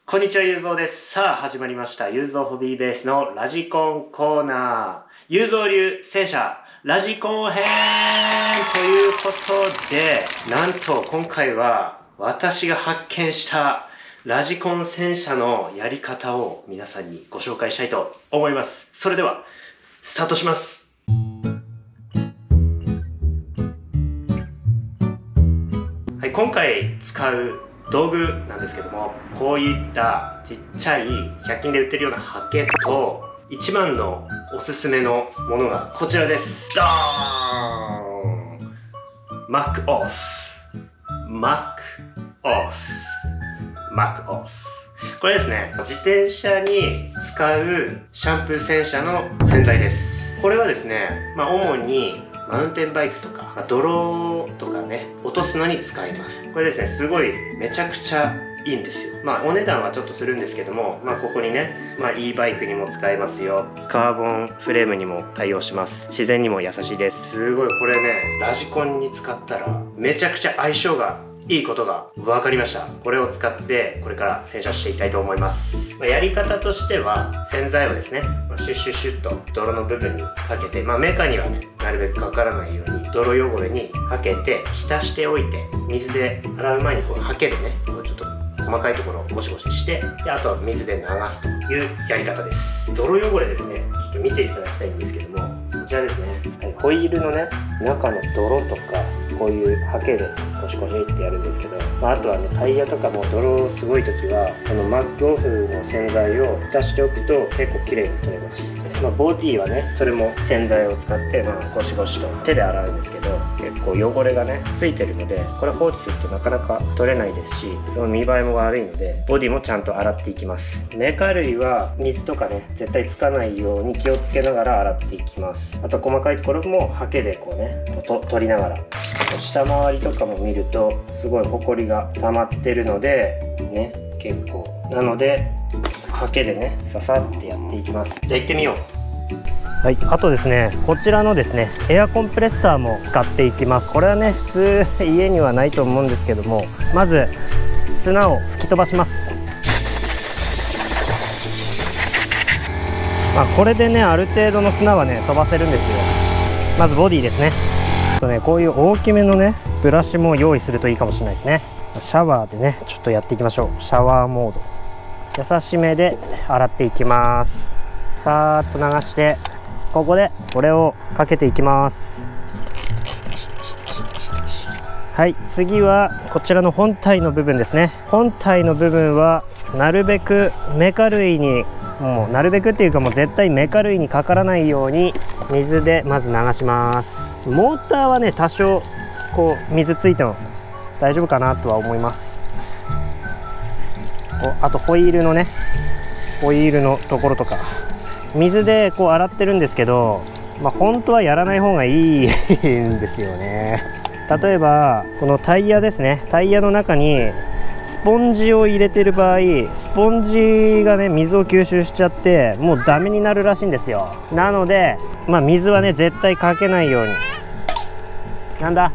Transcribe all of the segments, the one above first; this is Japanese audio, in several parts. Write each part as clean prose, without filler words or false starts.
こんにちは、ゆうぞうです。さあ、始まりました。ゆうぞうホビーベースのラジコンコーナー。ゆうぞう流戦車ラジコン編ということで、なんと今回は私が発見したラジコン戦車のやり方を皆さんにご紹介したいと思います。それでは、スタートします。はい、今回使う道具なんですけども、こういったちっちゃい100均で売ってるようなハケと、一番のおすすめのものがこちらです。ドーン！マックオフ。マックオフ。マックオフ。これですね、自転車に使うシャンプー洗車の洗剤です。これはですね、主にマウンテンバイクとか、泥とかね、落とすのに使います。これですね、すごいめちゃくちゃいいんですよ。お値段はちょっとするんですけども、ここにね、e バイクにも使えますよ。カーボンフレームにも対応します。自然にも優しいです。すごいこれね、ラジコンに使ったらめちゃくちゃ相性がいいことが分かりました。これを使ってこれから洗車していきたいと思います。やり方としては、洗剤をですね、シュッシュッシュッと泥の部分にかけて、メカにはね、なるべくかからないように泥汚れにかけて浸しておいて、水で洗う前にこうハケでね、こうちょっと細かいところをゴシゴシして、であとは水で流すというやり方です。泥汚れですね、ちょっと見ていただきたいんですけども、こちらですね、ホイールのね、中の泥とか、こういうハケでゴシゴシってやるんですけど、あとはね、タイヤとかも泥すごい時はこのマックオフの洗剤を浸しておくと結構綺麗に取れます。ボディはね、それも洗剤を使ってゴシゴシと手で洗うんですけど、結構汚れがねついてるので、これ放置するとなかなか取れないですし、その見栄えも悪いのでボディもちゃんと洗っていきます。メカ類は水とかね絶対つかないように気をつけながら洗っていきます。あと細かいところもハケでこうね取りながら、下回りとかも見るとすごいホコリが溜まってるのでね、結構なのでハケでねささってやっていきます。じゃあ行ってみよう。はい、あとですね、こちらのですねエアコンプレッサーも使っていきます。これはね普通家にはないと思うんですけども、まず砂を吹き飛ばします。これでねある程度の砂はね飛ばせるんですよ。まずボディですね。こういう大きめのねブラシも用意するといいかもしれないですね。シャワーでねちょっとやっていきましょう。シャワーモード、優しめで洗っていきます。さーっと流して、ここでこれをかけていきます。はい、次はこちらの本体の部分ですね。本体の部分はなるべくメカ類に、もうなるべくっていうかもう絶対メカ類にかからないように水でまず流します。モーターはね多少こう水ついても大丈夫かなとは思います。あとホイールのね、ホイールのところとか水でこう洗ってるんですけど、本当はやらない方がいいんですよね。例えばこのタイヤですね、タイヤの中にスポンジを入れてる場合、スポンジがね水を吸収しちゃってもうダメになるらしいんですよ。なので水はね絶対かけないように。なんだ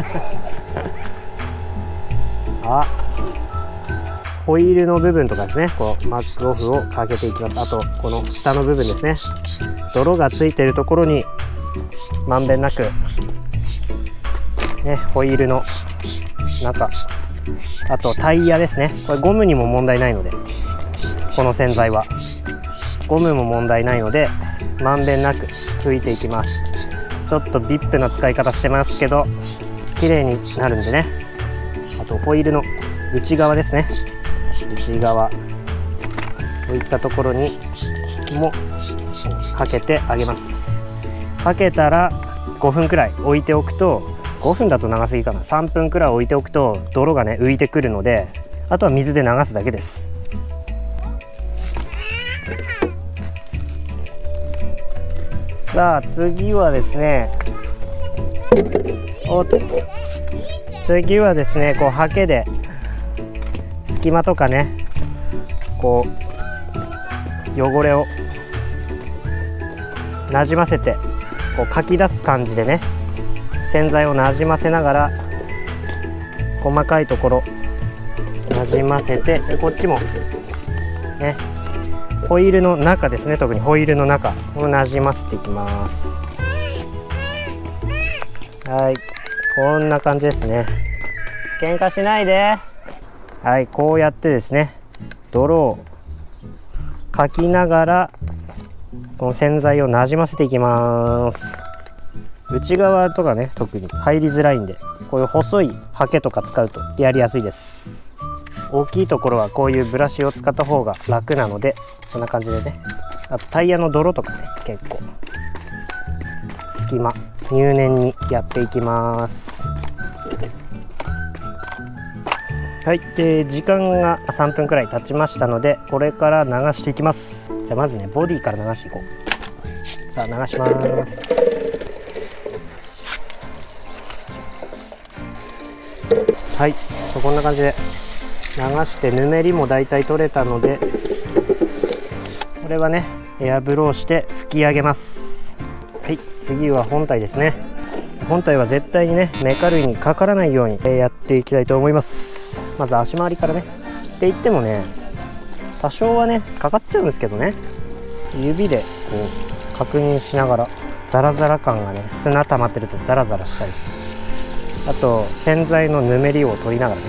ホイールの部分とかですね、こうマックオフをかけていきます。あとこの下の部分ですね、泥がついているところにまんべんなくね、ホイールの中、あとタイヤですね、これゴムにも問題ないので、この洗剤はゴムも問題ないのでまんべんなく拭いていきます。ちょっとビップな使い方してますけど綺麗になるんでね。あとホイールの内側ですね、内側こういったところにもかけてあげます。かけたら5分くらい置いておくと、5分だと長すぎかな、3分くらい置いておくと泥がね浮いてくるので、あとは水で流すだけです。さあ次はですね、次はですね、こうハケで隙間とかね、こう汚れをなじませて、こうかき出す感じでね、洗剤をなじませながら細かいところなじませて、でこっちもね、ホイールの中ですね、特にホイールの中をなじませていきます。はい、こんな感じですね。喧嘩しないで。はい、こうやってですね、泥をかきながらこの洗剤をなじませていきます。内側とかね、特に入りづらいんで、こういう細いハケとか使うとやりやすいです。大きいところはこういうブラシを使った方が楽なので、こんな感じでね。あとタイヤの泥とかね、結構隙間入念にやっていきます。はい、で時間が3分くらい経ちましたので、これから流していきます。じゃあまずね、ボディから流していこう。さあ流します。はい、こんな感じで流してぬめりもだいたい取れたので、これはねエアブローして拭き上げます。はい、次は本体ですね。本体は絶対にねメカ類にかからないようにやっていきたいと思います。まず足回りからね。って言ってもね、多少はねかかっちゃうんですけどね、指でこう確認しながら、ザラザラ感がね、砂溜まってるとザラザラしたりする。あと洗剤のぬめりを取りながらね。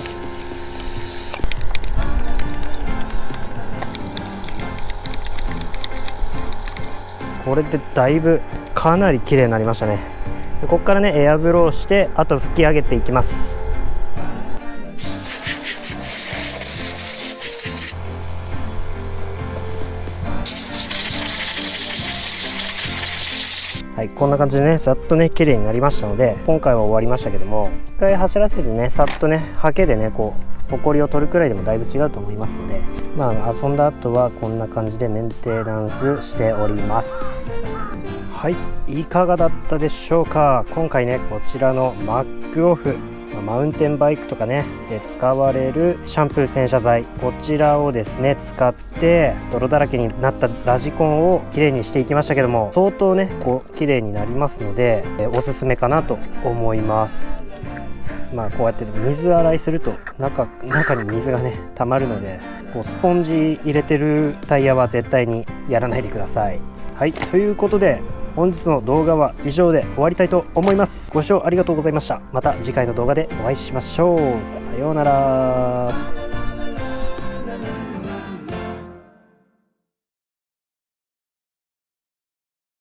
これでだいぶかなり綺麗になりましたね。でここからねエアブローして、あと拭き上げていきます。はい、こんな感じでね、ざっとね綺麗になりましたので、今回は終わりましたけども、一回走らせてね、さっとねハケでねこうホコリを取るくらいでもだいぶ違うと思いますので、まあ遊んだ後はこんな感じでメンテナンスしております。はい、いかがだったでしょうか。今回ねこちらのマックオフ、マウンテンバイクとかねで使われるシャンプー洗車剤、こちらをですね使って泥だらけになったラジコンをきれいにしていきましたけども、相当ねこうきれいになりますので、おすすめかなと思います。まあこうやって水洗いすると中に水がね溜まるので、こうスポンジ入れてるタイヤは絶対にやらないでください。はい、ということで本日の動画は以上で終わりたいと思います。ご視聴ありがとうございました。また次回の動画でお会いしましょう。さようなら。